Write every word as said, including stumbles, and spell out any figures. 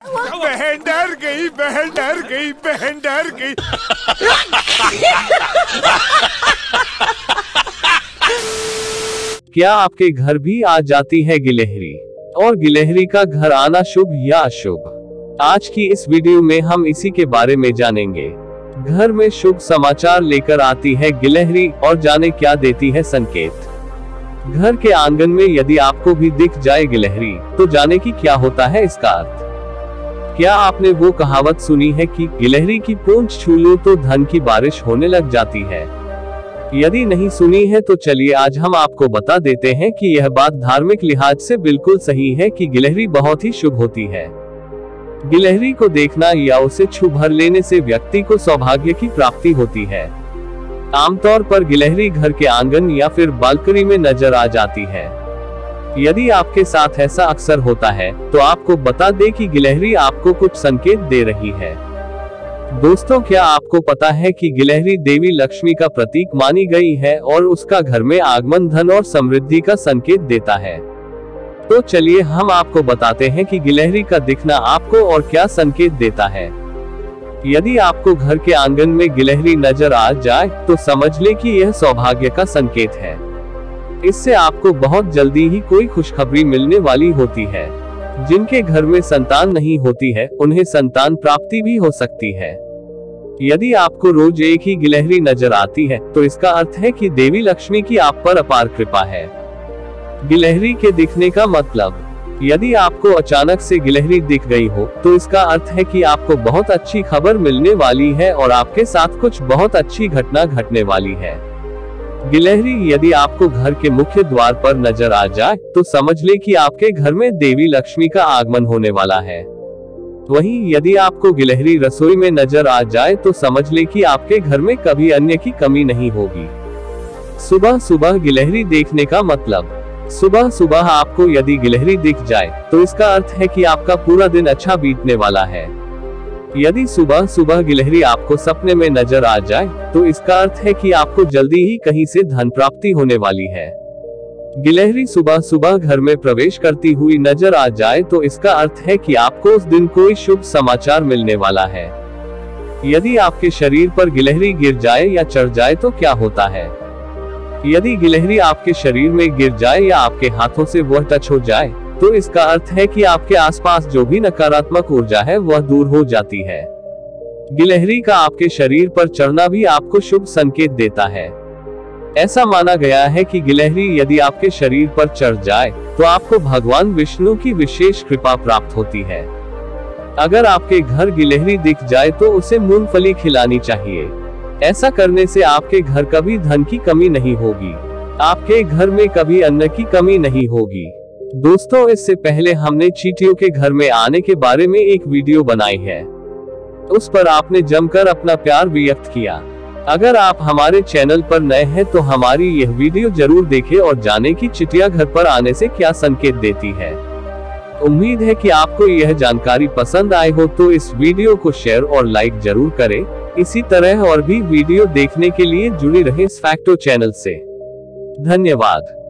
बहन डर गई, बहन डर गई, बहन डर गई। क्या आपके घर भी आ जाती है गिलहरी, और गिलहरी का घर आना शुभ या अशुभ? आज की इस वीडियो में हम इसी के बारे में जानेंगे। घर में शुभ समाचार लेकर आती है गिलहरी, और जाने क्या देती है संकेत। घर के आंगन में यदि आपको भी दिख जाए गिलहरी, तो जाने की क्या होता है इसका अर्थ। क्या आपने वो कहावत सुनी है कि गिलहरी की पूंछ छू लो तो धन की बारिश होने लग जाती है? यदि नहीं सुनी है तो चलिए आज हम आपको बता देते हैं कि यह बात धार्मिक लिहाज से बिल्कुल सही है कि गिलहरी बहुत ही शुभ होती है। गिलहरी को देखना या उसे छू भर लेने से व्यक्ति को सौभाग्य की प्राप्ति होती है। आमतौर पर गिलहरी घर के आंगन या फिर बालकनी में नजर आ जाती है। यदि आपके साथ ऐसा अक्सर होता है तो आपको बता दें कि गिलहरी आपको कुछ संकेत दे रही है। दोस्तों, क्या आपको पता है कि गिलहरी देवी लक्ष्मी का प्रतीक मानी गई है और उसका घर में आगमन धन और समृद्धि का संकेत देता है? तो चलिए हम आपको बताते हैं कि गिलहरी का दिखना आपको और क्या संकेत देता है। यदि आपको घर के आंगन में गिलहरी नजर आ जाए तो समझ ले कि यह सौभाग्य का संकेत है। इससे आपको बहुत जल्दी ही कोई खुशखबरी मिलने वाली होती है। जिनके घर में संतान नहीं होती है उन्हें संतान प्राप्ति भी हो सकती है। यदि आपको रोज एक ही गिलहरी नजर आती है तो इसका अर्थ है कि देवी लक्ष्मी की आप पर अपार कृपा है। गिलहरी के दिखने का मतलब, यदि आपको अचानक से गिलहरी दिख गई हो तो इसका अर्थ है कि आपको बहुत अच्छी खबर मिलने वाली है और आपके साथ कुछ बहुत अच्छी घटना घटने वाली है। गिलहरी यदि आपको घर के मुख्य द्वार पर नजर आ जाए तो समझ ले कि आपके घर में देवी लक्ष्मी का आगमन होने वाला है। वहीं यदि आपको गिलहरी रसोई में नजर आ जाए तो समझ ले कि आपके घर में कभी अन्न की कमी नहीं होगी। सुबह सुबह गिलहरी देखने का मतलब, सुबह सुबह आपको यदि गिलहरी दिख जाए तो इसका अर्थ है कि आपका पूरा दिन अच्छा बीतने वाला है। यदि सुबह सुबह गिलहरी आपको सपने में नजर आ जाए तो इसका अर्थ है कि आपको जल्दी ही कहीं से धन प्राप्ति होने वाली है। गिलहरी सुबह सुबह घर में प्रवेश करती हुई नजर आ जाए तो इसका अर्थ है कि आपको उस दिन कोई शुभ समाचार मिलने वाला है। यदि आपके शरीर पर गिलहरी गिर जाए या चढ़ जाए तो क्या होता है? यदि गिलहरी आपके शरीर में गिर जाए या आपके हाथों से वह टच हो जाए तो इसका अर्थ है कि आपके आसपास जो भी नकारात्मक ऊर्जा है वह दूर हो जाती है। गिलहरी का आपके शरीर पर चढ़ना भी आपको शुभ संकेत देता है। ऐसा माना गया है कि गिलहरी यदि आपके शरीर पर चढ़ जाए तो आपको भगवान विष्णु की विशेष कृपा प्राप्त होती है। अगर आपके घर गिलहरी दिख जाए तो उसे मूंगफली खिलानी चाहिए। ऐसा करने से आपके घर कभी धन की कमी नहीं होगी, आपके घर में कभी अन्न की कमी नहीं होगी। दोस्तों, इससे पहले हमने चींटियों के घर में आने के बारे में एक वीडियो बनाई है, उस पर आपने जमकर अपना प्यार व्यक्त किया। अगर आप हमारे चैनल पर नए हैं तो हमारी यह वीडियो जरूर देखें और जानें कि चींटियां घर पर आने से क्या संकेत देती है। उम्मीद है कि आपको यह जानकारी पसंद आए हो, तो इस वीडियो को शेयर और लाइक जरूर करें। इसी तरह और भी वीडियो देखने के लिए जुड़ी रहें इस फैक्टो चैनल से। धन्यवाद।